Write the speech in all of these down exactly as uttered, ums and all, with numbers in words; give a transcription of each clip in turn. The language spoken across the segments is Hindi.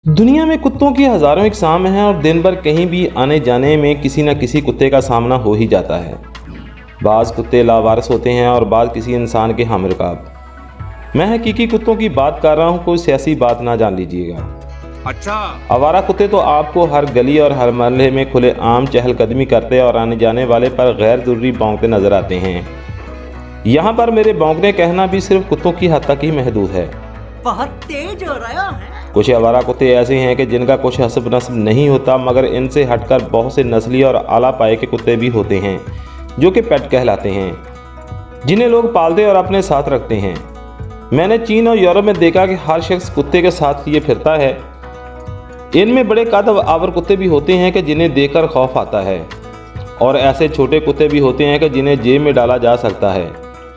दुनिया में कुत्तों की हज़ारों इकसाम हैं और दिन भर कहीं भी आने जाने में किसी न किसी कुत्ते का सामना हो ही जाता है। बाज़ कुत्ते लावारिस होते हैं और बाज़ किसी इंसान के हमरकाब। मैं हकीकी कुत्तों की बात कर रहा हूँ, कोई सियासी बात ना जान लीजिएगा। अच्छा, आवारा कुत्ते तो आपको हर गली और हर मोहल्ले में खुले आम चहलकदमी करते और आने जाने वाले पर गैर ज़रूरी भौंकते नज़र आते हैं। यहाँ पर मेरे भौंकने कहना भी सिर्फ कुत्तों की हद तक ही महदूद है। बहुत तेज हो रहा है। कुछ आवारा कुत्ते ऐसे हैं कि जिनका कुछ हसब नस्ब नहीं होता, मगर इनसे हटकर बहुत से नस्ली और आला पाए के कुत्ते भी होते हैं जो कि पेट कहलाते हैं, जिन्हें लोग पालते और अपने साथ रखते हैं। मैंने चीन और यूरोप में देखा कि हर शख्स कुत्ते के साथ लिए फिरता है। इनमें बड़े कद आवर कुत्ते भी होते हैं कि जिन्हें देखकर खौफ आता है, और ऐसे छोटे कुत्ते भी होते हैं कि जिन्हें जेब में डाला जा सकता है।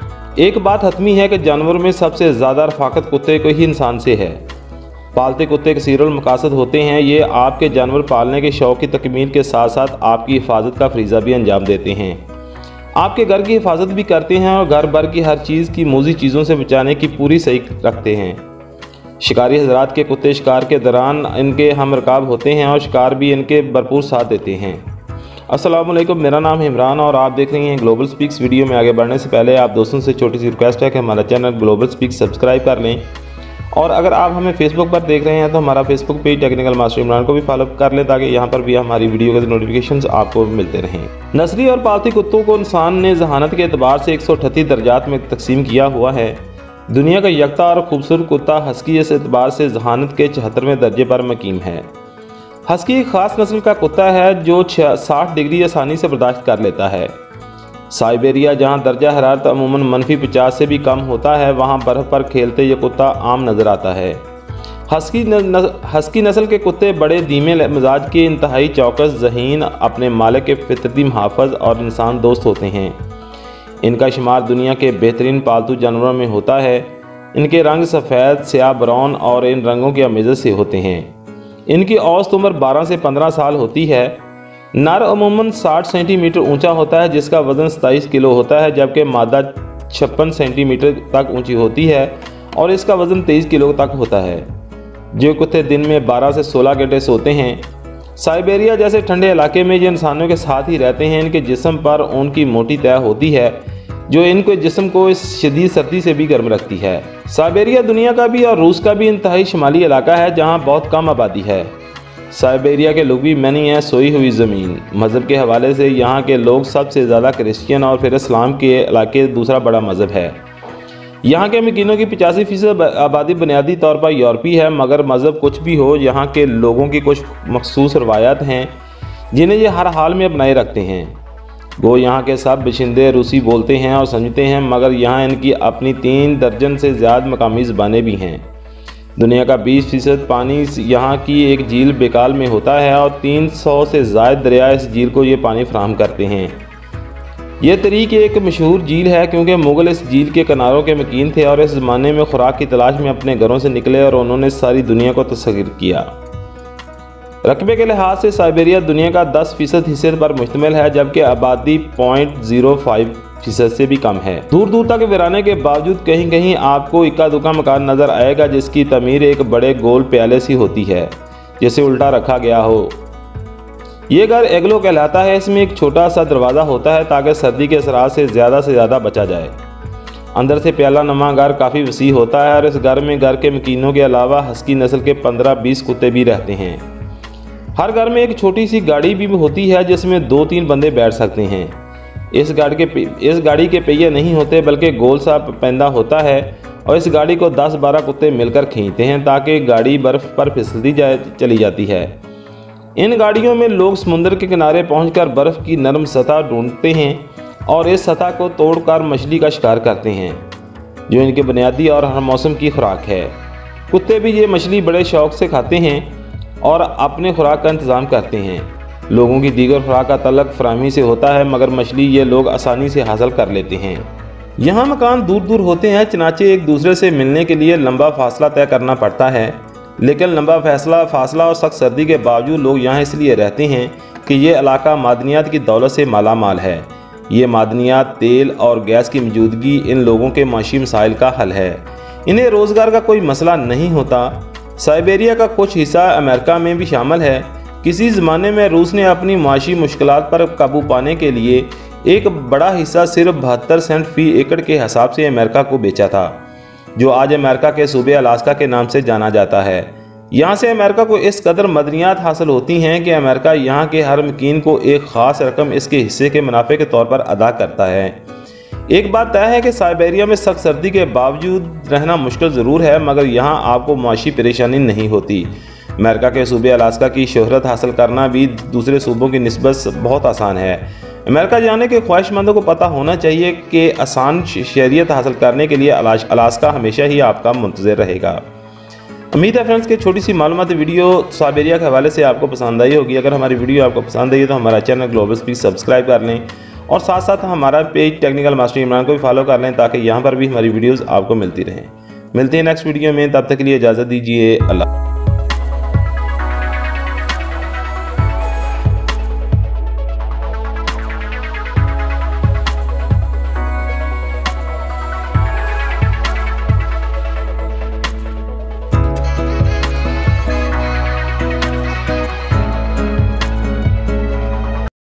एक बात हतमी है कि जानवर में सबसे ज़्यादा रफाकत कुत्ते को ही इंसान से है। पालते कुत्ते कसीरुल मकासद होते हैं। ये आपके जानवर पालने के शौक़ की तकमील के साथ साथ आपकी हिफाजत का फरीज़ा भी अंजाम देते हैं। आपके घर की हिफाजत भी करते हैं और घर भर की हर चीज़ की मूज़ी चीज़ों से बचाने की पूरी सही रखते हैं। शिकारी हजरात के कुत्ते शिकार के दौरान इनके हमरकाब होते हैं और शिकार भी इनके भरपूर साथ देते हैं। अस्सलाम वालेकुम, मेरा नाम है इमरान और आप देख रहे हैं ग्लोबल स्पीक्स। वीडियो में आगे बढ़ने से पहले आप दोस्तों से छोटी सी रिक्वेस्ट है कि हमारा चैनल ग्लोबल स्पीक्स सब्सक्राइब कर लें, और अगर आप हमें फेसबुक पर देख रहे हैं तो हमारा Facebook page technical master Imran को भी फॉलो कर लें, ताकि यहाँ पर भी हमारी वीडियो के नोटिफिकेशंस आपको मिलते रहें। नस्ली और पालतू कुत्तों को इंसान ने जहानत के एतबार से एक सौ अठत्तीस दर्जात में तकसीम किया हुआ है। दुनिया का यकता और खूबसूरत कुत्ता हस्की इस एतबार से जहानत के चौहत्तरवें दर्जे पर मकीम है। हस्की एक ख़ास नस्ल का कुत्ता है जो साठ डिग्री आसानी से बर्दाश्त कर लेता है। साइबेरिया, जहां दर्जा हरारत अमूमन मनफी पचास से भी कम होता है, वहां बर्फ़ पर खेलते ये कुत्ता आम नज़र आता है। हस्की न, हस्की नस्ल के कुत्ते बड़े धीमे मिजाज के, इंतहाई चौकस, ज़हीन, अपने मालिक के फितरती मुहाफ़िज़ और इंसान दोस्त होते हैं। इनका शुमार दुनिया के बेहतरीन पालतू जानवरों में होता है। इनके रंग सफ़ेद, स्याह, ब्राउन और इन रंगों की अमेज़त से होते हैं। इनकी औसत उम्र बारह से पंद्रह साल होती है। नर अमूमन साठ सेंटीमीटर ऊंचा होता है, जिसका वज़न सताईस किलो होता है, जबकि मादा छप्पन सेंटीमीटर तक ऊंची होती है और इसका वज़न तेईस किलो तक होता है। जो कुत्ते दिन में बारह से सोलह घंटे सोते हैं। साइबेरिया जैसे ठंडे इलाके में ये इंसानों के साथ ही रहते हैं। इनके जिस्म पर ऊन की मोटी तह होती है जो इनके जिस्म को इस शदीद सर्दी से भी गर्म रखती है। साइबेरिया दुनिया का भी और रूस का भी इंतहाई शुमाली इलाका है, जहाँ बहुत कम आबादी है। साइबेरिया के लोग भी मैनी है सोई हुई ज़मीन। मज़हब के हवाले से यहाँ के लोग सबसे ज़्यादा क्रिश्चियन और फिर इस्लाम के इलाके दूसरा बड़ा मज़हब है। यहाँ के मकीनों की पचासी फ़ीसद आबादी बुनियादी तौर पर यूरोपी है, मगर मज़हब कुछ भी हो, यहाँ के लोगों की कुछ मखसूस रवायात हैं जिन्हें ये हर हाल में अपनाए रखते हैं। वो यहाँ के सब बशिंदे रूसी बोलते हैं और समझते हैं, मगर यहाँ इनकी अपनी तीन दर्जन से ज़्यादा मकामी ज़बानें भी हैं। दुनिया का बीस फ़ीसद पानी यहाँ की एक झील बेकाल में होता है और तीन सौ से ज़ायद दरिया इस झील को ये पानी फराहम करते हैं। यह तरीक़ एक मशहूर झील है क्योंकि मुग़ल इस झील के किनारों के मकीन थे और इस ज़माने में खुराक की तलाश में अपने घरों से निकले और उन्होंने सारी दुनिया को तस्ख़ीर किया। रकबे के लिहाज से साइबेरिया दुनिया का दस फ़ीसद हिस्से पर मुश्तमिल है, जबकि आबादी पॉइंट ज़ीरो फाइव फीसद से भी कम है। दूर दूर तक वीराने के बावजूद कहीं कहीं आपको इक्का दुक्का मकान नज़र आएगा, जिसकी तमीर एक बड़े गोल प्याले सी होती है, जैसे उल्टा रखा गया हो। ये घर एग्लो कहलाता है। इसमें एक छोटा सा दरवाज़ा होता है ताकि सर्दी के असरात से ज़्यादा से ज़्यादा बचा जाए। अंदर से प्याला नुमा घर काफ़ी वसी होता है और इस घर में घर के मकीनों के अलावा हस्की नस्ल के पंद्रह बीस कुत्ते भी रहते हैं। हर घर में एक छोटी सी गाड़ी भी होती है जिसमें दो तीन बंदे बैठ सकते हैं। इस गाड़ी के इस गाड़ी के पहिए नहीं होते, बल्कि गोल सा पैंदा होता है और इस गाड़ी को दस बारह कुत्ते मिलकर खींचते हैं ताकि गाड़ी बर्फ़ पर फिसलती जाए चली जाती है। इन गाड़ियों में लोग समुद्र के किनारे पहुंचकर बर्फ़ की नरम सतह ढूंढते हैं और इस सतह को तोड़कर मछली का शिकार करते हैं, जो इनके बुनियादी और हर मौसम की खुराक है। कुत्ते भी ये मछली बड़े शौक़ से खाते हैं और अपने खुराक का इंतज़ाम करते हैं। लोगों की दीगर खुराक का तल्लुक़ फ़राहमी से होता है, मगर मछली ये लोग आसानी से हासिल कर लेते हैं। यहाँ मकान दूर दूर होते हैं, चनाचे एक दूसरे से मिलने के लिए लंबा फासला तय करना पड़ता है। लेकिन लंबा फैसला फासला और सख्त सर्दी के बावजूद लोग यहाँ इसलिए रहते हैं कि ये इलाका मादनियात की दौलत से माला माल है। ये मादनियात, तेल और गैस की मौजूदगी इन लोगों के माशी मसाइल का हल है। इन्हें रोज़गार का कोई मसला नहीं होता। साइबेरिया का कुछ हिस्सा अमेरिका में भी शामिल है। किसी ज़माने में रूस ने अपनी माशी मुश्किलात पर काबू पाने के लिए एक बड़ा हिस्सा सिर्फ बहत्तर सेंट फी एकड़ के हिसाब से अमेरिका को बेचा था, जो आज अमेरिका के सूबे अलास्का के नाम से जाना जाता है। यहाँ से अमेरिका को इस कदर मदनियात हासिल होती हैं कि अमेरिका यहाँ के हर मकीन को एक ख़ास रकम इसके हिस्से के मुनाफे के तौर पर अदा करता है। एक बात तय है कि साइबेरिया में सख्त सर्दी के बावजूद रहना मुश्किल ज़रूर है, मगर यहाँ आपको माशी परेशानी नहीं होती। अमेरिका के सूबे अलास्का की शोहरत हासिल करना भी दूसरे सूबों की निस्बत बहुत आसान है। अमेरिका जाने के ख्वाहिशमंदों को पता होना चाहिए कि आसान शहरियत हासिल करने के लिए अलास्का हमेशा ही आपका मुंतज़िर रहेगा। उम्मीद है फ्रेंड्स कि छोटी सी मालूमाती वीडियो साइबेरिया के हवाले से आपको पसंद आई होगी। अगर हमारी वीडियो आपको पसंद आई है तो हमारा चैनल ग्लोबल स्पीक सब्सक्राइब कर लें और साथ साथ हमारा पेज टेक्निकल मास्टर इमरान को भी फॉलो कर लें, ताकि यहाँ पर भी हमारी वीडियोज़ आपको मिलती रहें। मिलते हैं नेक्स्ट वीडियो में, तब तक के लिए इजाज़त दीजिए। अल्लाह।